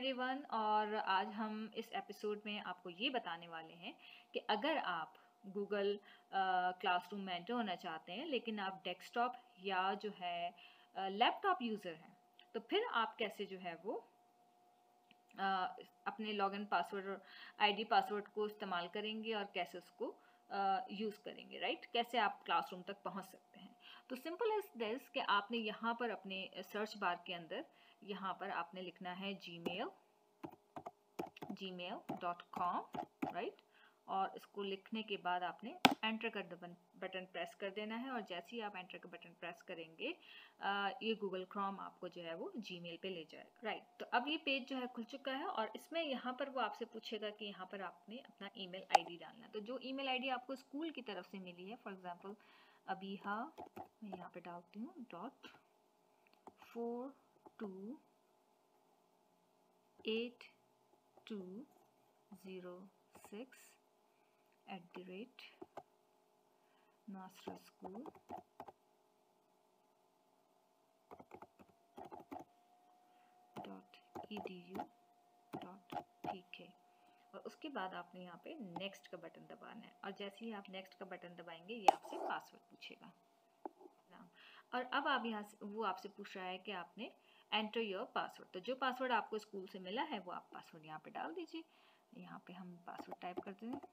Everyone, और आज हम इस एपिसोड में आपको ये बताने वाले हैं कि अगर आप गूगल क्लासरूम में एंटर होना चाहते हैं लेकिन आप डेस्कटॉप या जो है लैपटॉप यूज़र हैं, तो फिर आप कैसे जो है वो अपने लॉगिन पासवर्ड आईडी पासवर्ड को इस्तेमाल करेंगे और कैसे उसको यूज़ करेंगे, राइट? कैसे आप क्लासरूम तक पहुंच सकते हैं। तो सिंपल एज दिस कि आपने यहाँ पर अपने सर्च बार के अंदर यहाँ पर आपने लिखना है gmail.com, राइट? और इसको लिखने के बाद आपने एंटर का बटन प्रेस कर देना है, और जैसे ही आप एंटर का बटन प्रेस करेंगे ये गूगल क्रोम आपको जो है वो जीमेल पे ले जाएगा, राइट? तो अब ये पेज जो है खुल चुका है, और इसमें यहाँ पर वो आपसे पूछेगा कि यहाँ पर आपने अपना ईमेल आईडी डालना है। तो जो ईमेल आईडी आपको स्कूल की तरफ से मिली है, फॉर एग्जांपल अबीहा, मैं यहाँ पे डालती हूँ @nasraschool.edu.pk, और उसके बाद आपने यहाँ पे नेक्स्ट का बटन दबाना है, और जैसे ही आप नेक्स्ट का बटन दबाएंगे ये आपसे पासवर्ड पूछेगा। और अब आप यहाँ से वो आपसे पूछ रहा है कि आपने एंटर योर पासवर्ड। तो जो पासवर्ड आपको स्कूल से मिला है वो आप पासवर्ड यहाँ पे डाल दीजिए। यहाँ पे हम पासवर्ड टाइप करते हैं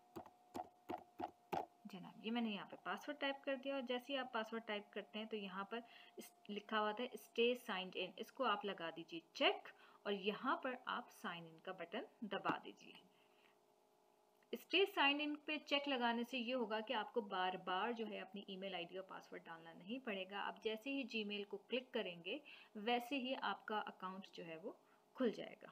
जनाब, ये मैंने यहाँ पे पासवर्ड टाइप कर दिया। और जैसे ही आप पासवर्ड टाइप करते हैं तो यहाँ पर लिखा हुआ था स्टे साइंड इन, इसको आप लगा दीजिए चेक, और यहाँ पर आप साइन इन का बटन दबा दीजिए। स्टे साइन इन पे चेक लगाने से ये होगा कि आपको बार बार जो है अपनी ईमेल आईडी और पासवर्ड डालना नहीं पड़ेगा। आप जैसे ही जीमेल को क्लिक करेंगे वैसे ही आपका अकाउंट जो है वो खुल जाएगा।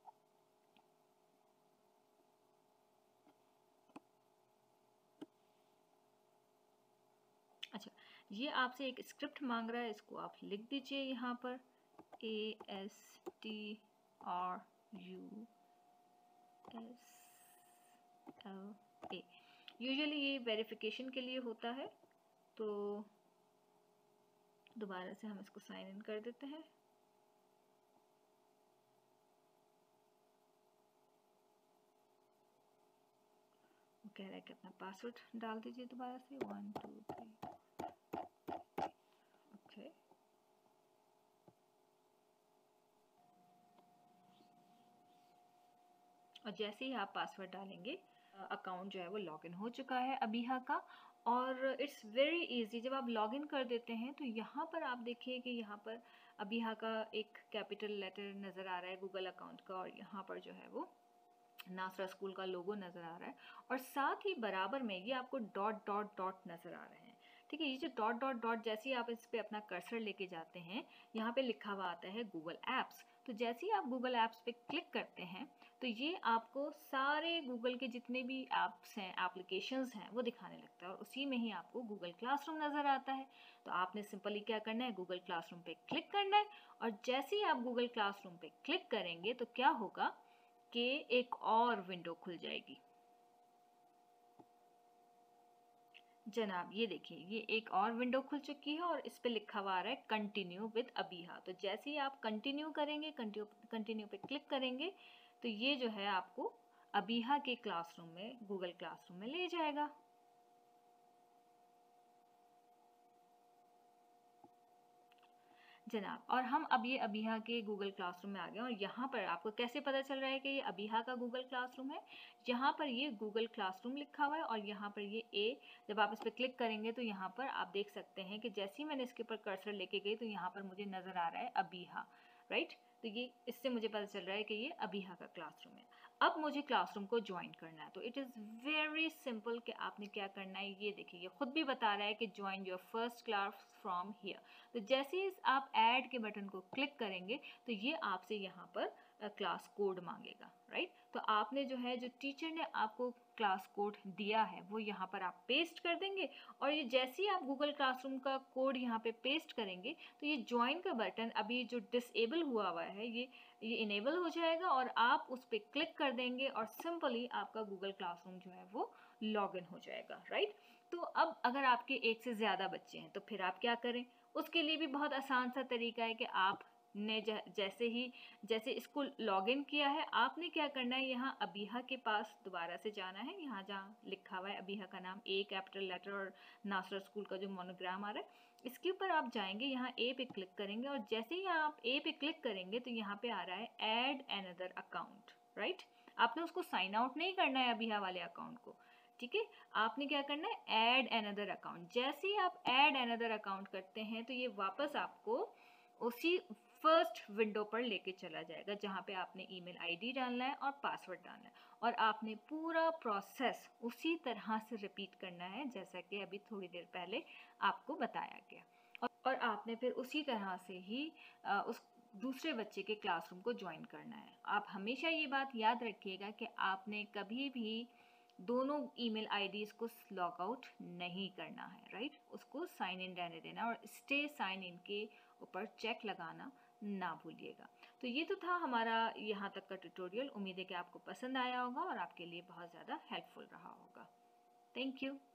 अच्छा, ये आपसे एक स्क्रिप्ट मांग रहा है, इसको आप लिख दीजिए यहाँ पर ASTRUSLA। यूजुअली ये वेरिफिकेशन के लिए होता है, तो दोबारा से हम इसको साइन इन कर देते हैं। वो कह रहा है कि अपना पासवर्ड डाल दीजिए दोबारा से 1 2 3। ओके, और जैसे ही आप पासवर्ड डालेंगे अकाउंट जो है वो लॉगिन हो चुका है अबीहा का। और इट्स वेरी इजी। जब आप लॉगिन कर देते हैं तो यहाँ पर आप देखिए कि यहाँ पर अबीहा का एक कैपिटल लेटर नज़र आ रहा है गूगल अकाउंट का, और यहाँ पर जो है वो नासरा स्कूल का लोगो नज़र आ रहा है, और साथ ही बराबर में ये आपको डॉट डॉट डॉट नज़र आ रहे हैं। ठीक है, ये जो डॉट डॉट डॉट, जैसे ही आप इस पे अपना कर्सर लेके जाते हैं यहाँ पे लिखा हुआ आता है गूगल एप्स। तो जैसे ही आप गूगल एप्स पे क्लिक करते हैं तो ये आपको सारे गूगल के जितने भी ऐप्स हैं, एप्लीकेशंस हैं, वो दिखाने लगता है, और उसी में ही आपको गूगल क्लासरूम नज़र आता है। तो आपने सिंपली क्या करना है, गूगल क्लासरूम पे क्लिक करना है, और जैसे ही आप गूगल क्लासरूम पे क्लिक करेंगे तो क्या होगा कि एक और विंडो खुल जाएगी। जनाब ये देखिए, ये एक और विंडो खुल चुकी है, और इस पे लिखा हुआ आ रहा है कंटिन्यू विद अबीहा। तो जैसे ही आप कंटिन्यू करेंगे, कंटिन्यू पे क्लिक करेंगे, तो ये जो है आपको अबीहा के क्लासरूम में, गूगल क्लासरूम में ले जाएगा। जनाब, और हम अब ये अबीहा के गूगल क्लासरूम में आ गए, और यहाँ पर आपको कैसे पता चल रहा है कि ये अबीहा का गूगल क्लासरूम है? यहाँ पर ये गूगल क्लासरूम लिखा हुआ है, और यहाँ पर ये जब आप इस पर क्लिक करेंगे तो यहाँ पर आप देख सकते हैं कि जैसे ही मैंने इसके ऊपर कर्सर लेके गई तो यहाँ पर मुझे नज़र आ रहा है अबीहा, राइट? तो ये इससे मुझे पता चल रहा है कि ये अबीहा का क्लासरूम है। अब मुझे क्लासरूम को ज्वाइन करना है, तो इट इज़ वेरी सिंपल कि आपने क्या करना है। ये देखिए, ये खुद भी बता रहा है कि join your first class from here. तो जैसे ही आप ऐड के बटन को क्लिक करेंगे तो ये आपसे यहाँ पर क्लास कोड मांगेगा, राइट? तो आपने जो है, जो टीचर ने आपको क्लास कोड दिया है वो यहाँ पर आप पेस्ट कर देंगे, और ये जैसे ही आप गूगल क्लासरूम का कोड यहाँ पे पेस्ट करेंगे तो ये ज्वाइन का बटन अभी जो डिसेबल हुआ है ये इनेबल हो जाएगा, और आप उस पर क्लिक कर देंगे और सिंपली आपका गूगल क्लासरूम जो है वो लॉगिन हो जाएगा, राइट? तो अब अगर आपके एक से ज़्यादा बच्चे हैं तो फिर आप क्या करें? उसके लिए भी बहुत आसान सा तरीका है कि आप ने जैसे इसको लॉगिन किया है, आपने क्या करना है, यहाँ अबीहा के पास दोबारा से जाना है। यहाँ जहाँ लिखा हुआ है अबीहा का नाम, ए कैपिटल लेटर और नासरा स्कूल का जो मोनोग्राम आ रहा है, इसके ऊपर आप जाएंगे, यहाँ ए पे क्लिक करेंगे और जैसे ही आप ए पे क्लिक करेंगे तो यहाँ पे आ रहा है ऐड अनदर अकाउंट, राइट। आपने उसको साइन आउट नहीं करना है अबीहा वाले अकाउंट को, ठीक है। आपने क्या करना है, ऐड अनदर अकाउंट। जैसे ही आप ऐड अनदर अकाउंट करते हैं तो ये वापस आपको उसी फर्स्ट विंडो पर लेके चला जाएगा जहाँ पे आपने ईमेल आईडी डालना है और पासवर्ड डालना है, और आपने पूरा प्रोसेस उसी तरह से रिपीट करना है जैसा कि अभी थोड़ी देर पहले आपको बताया गया। और आपने फिर उसी तरह से ही उस दूसरे बच्चे के क्लासरूम को ज्वाइन करना है। आप हमेशा ये बात याद रखिएगा कि आपने कभी भी दोनों ईमेल आईडीज़ को लॉग आउट नहीं करना है, राइट। उसको साइन इन रहने देना और स्टे साइन इन के ऊपर चेक लगाना ना भूलिएगा। तो ये तो था हमारा यहाँ तक का ट्यूटोरियल। उम्मीद है कि आपको पसंद आया होगा और आपके लिए बहुत ज़्यादा हेल्पफुल रहा होगा। Thank you.